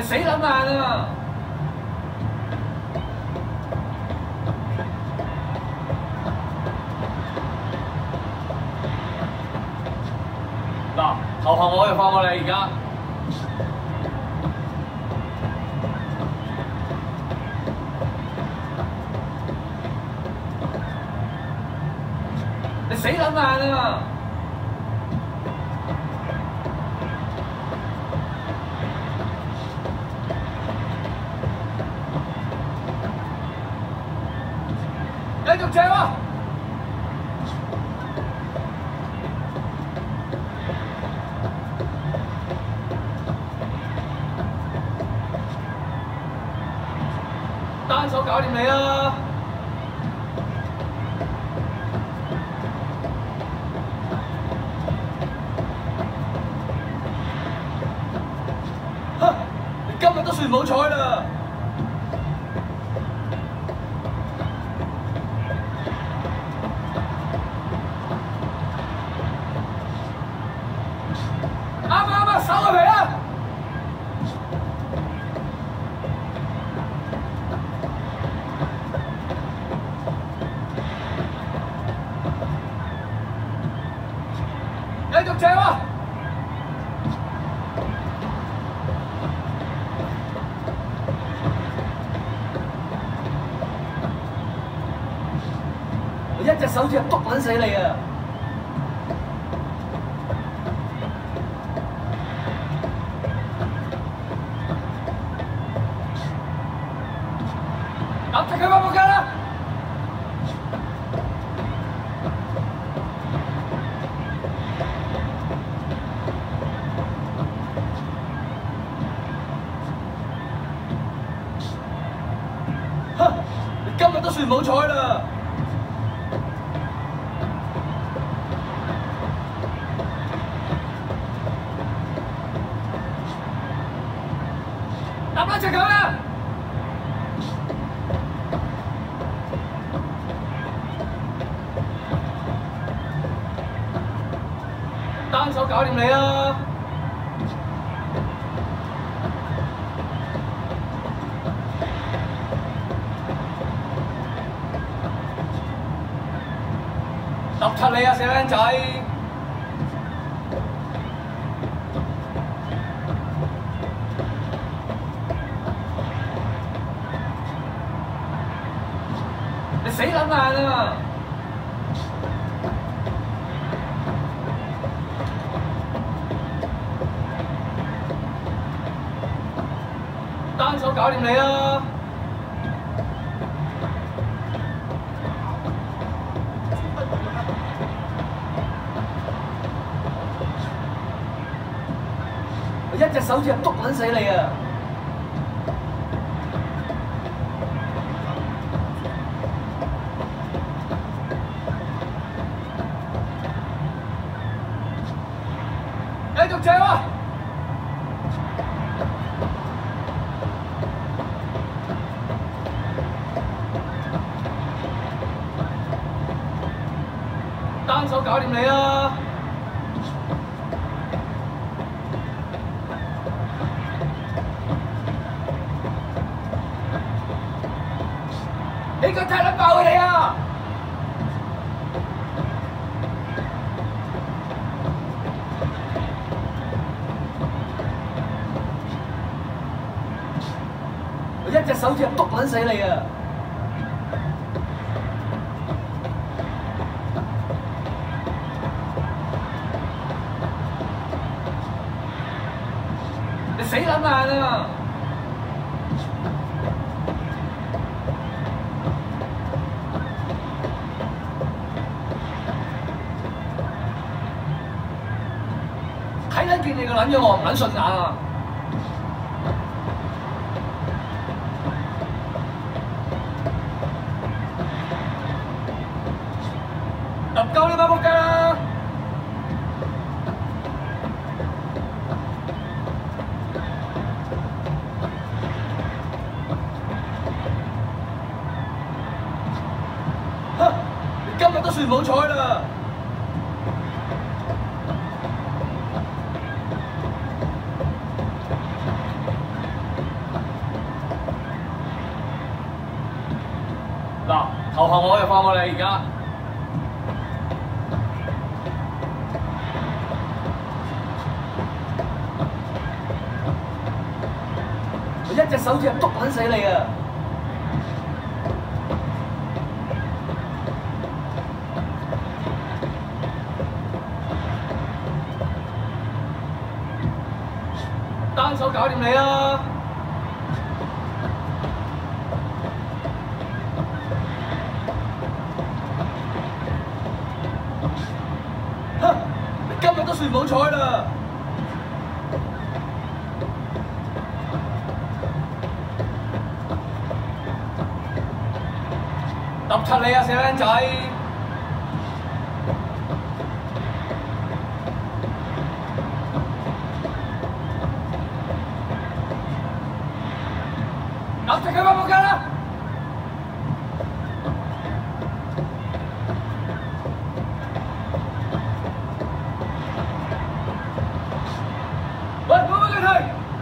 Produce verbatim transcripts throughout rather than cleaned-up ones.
死撚硬啊！嗱，頭行我可以放過你而家。你死撚硬啊！繼續借啊！單手搞掂你啊！哈！你今日都算唔好彩啦！啱啊啱啊，手佢皮啊！繼續借啊！我一隻手指篤撚死你啊！揼直佢把仆街啦！哈！你今日都算唔好彩啦！揼撚直佢啊！單手搞掂你啊！揼柒你啊，死僆仔！你死撚硬啊！單手搞掂你啊！我一隻手指篤撚死你啊！繼續借啊！單手搞掂你啊！你個踢撚爆佢哋啊！我一隻手指篤撚死你啊！你死撚硬啊！睇撚見你個撚樣，我唔撚順眼啊！揼鳩你把仆街啦！哈！你今日都算唔好彩啦！ 放我啦！而家我一隻手指督撚死你啊！單手搞掂你啊！哼！你今日都算冇彩啦！揼柒你啊，死僆仔！揼柒佢把仆街啦！喂，冇乜問題。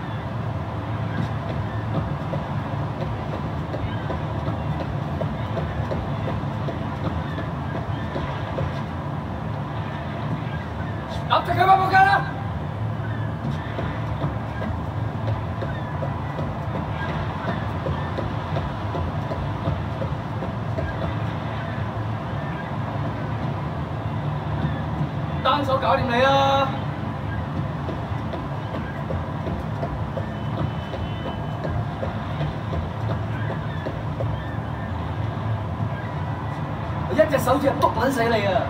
揼柒佢把仆街啦！單手搞掂你啊！我一隻手指督撚死你啊！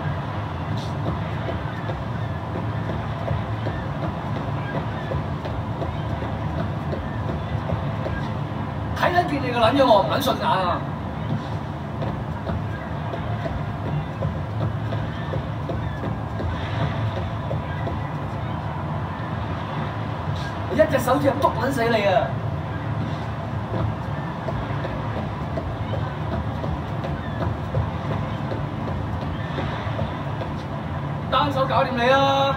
睇撚見你個撚樣，我唔撚順眼啊！我一隻手指督撚死你啊！單手搞掂你啊！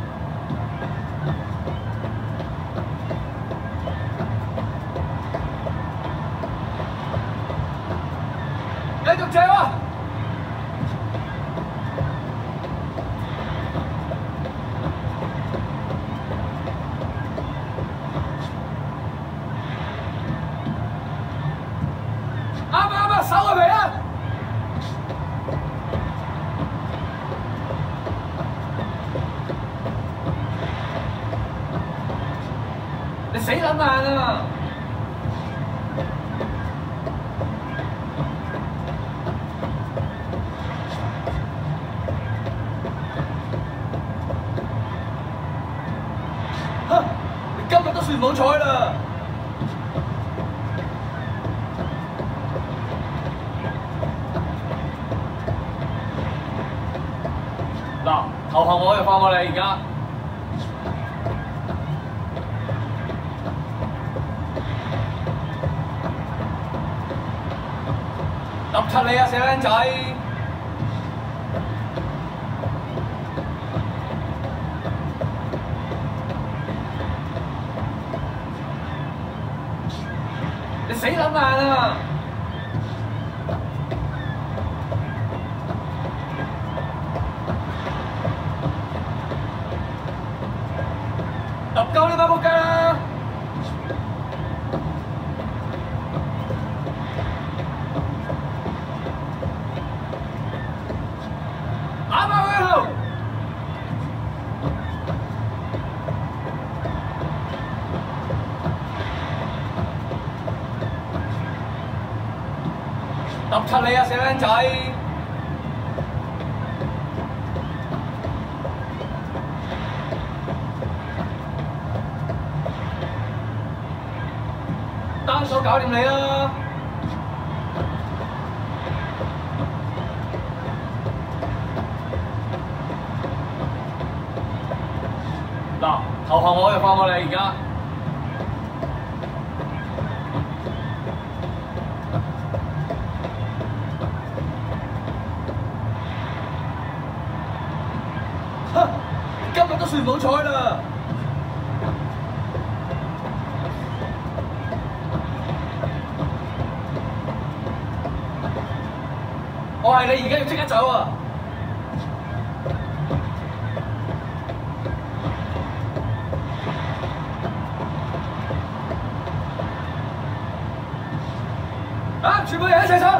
繼續借啊！啱啊啱啊，收佢皮啊！你死撚硬啊！哼！你今日都算冇彩啦！嗱，投降我就放我啦！而家揼柒你啊，死僆仔！你死撚硬啊！揼鳩你把仆街啦！打爆佢後！揼柒你啊，死僆仔！單手搞掂你啦！嗱，投降我就放我啦！而家哼！今日都算冇彩啦！我係喂，你而家要即刻走啊！啊！全部人一齊走！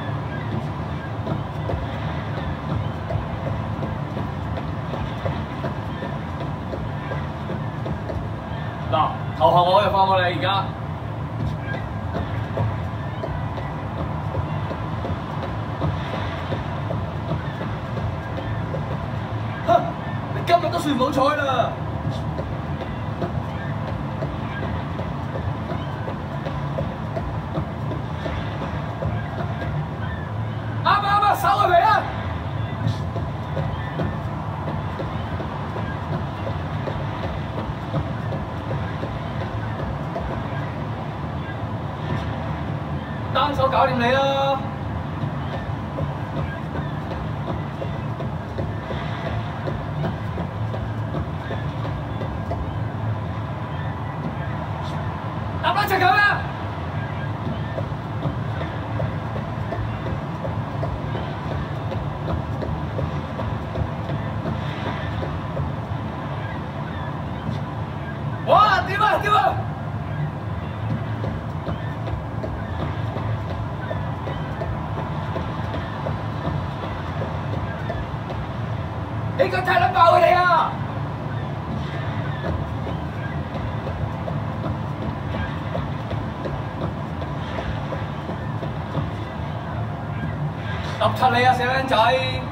嗱，投降我就放過你而家。哼！你今日都算唔好彩啦！啱啊啱啊，收佢皮啊！單手搞掂你啦！打翻隻狗啦！哇！點啊點啊！你個太撚爆佢哋啊！揼柒你啊，死僆仔！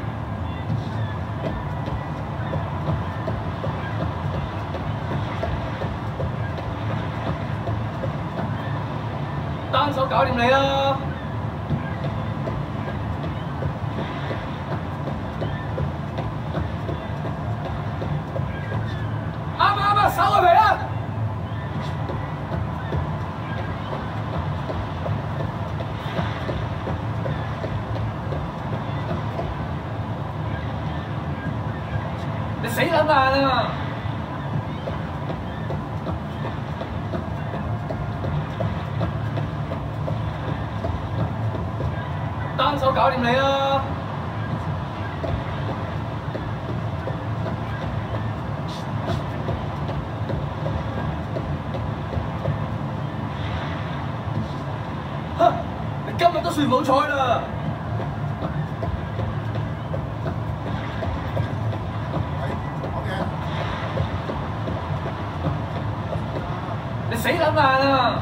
單手搞掂你啦！啱啊啱啊，收佢皮啦！你死撚爛啊！單手搞掂你啦！哼！你今日都算唔好彩啦！你死撚爛啊！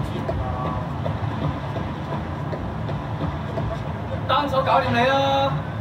單手搞掂你啦！